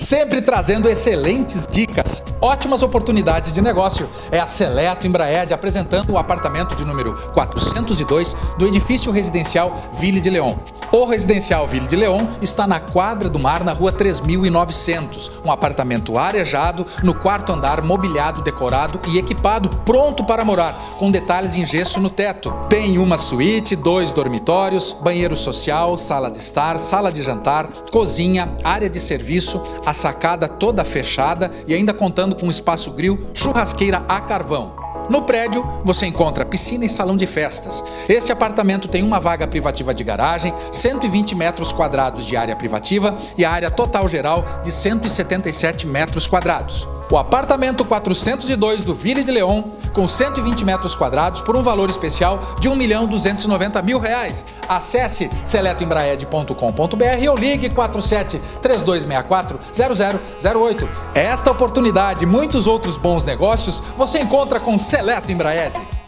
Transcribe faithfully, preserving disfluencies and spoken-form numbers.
sempre trazendo excelentes dicas, ótimas oportunidades de negócio. É a Seleto Embraed apresentando o apartamento de número quatrocentos e dois do edifício residencial Ville de Leon. O residencial Ville de Leon está na Quadra do Mar, na rua três mil e novecentos. Um apartamento arejado, no quarto andar, mobiliado, decorado e equipado, pronto para morar, com detalhes em gesso no teto. Tem uma suíte, dois dormitórios, banheiro social, sala de estar, sala de jantar, cozinha, área de serviço, a sacada toda fechada e ainda contando com espaço grill, churrasqueira a carvão. No prédio, você encontra piscina e salão de festas. Este apartamento tem uma vaga privativa de garagem, cento e vinte metros quadrados de área privativa e a área total geral de cento e setenta e sete metros quadrados. O apartamento quatrocentos e dois do Ville de Leon, com cento e vinte metros quadrados por um valor especial de um milhão duzentos e noventa mil reais. Acesse seleto embraed ponto com ponto br ou ligue quatro sete três dois seis quatro zero zero zero oito. Esta oportunidade e muitos outros bons negócios você encontra com Seleto Embraed.